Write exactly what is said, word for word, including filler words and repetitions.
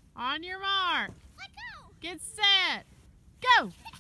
On your mark. Let go. Get set. Go.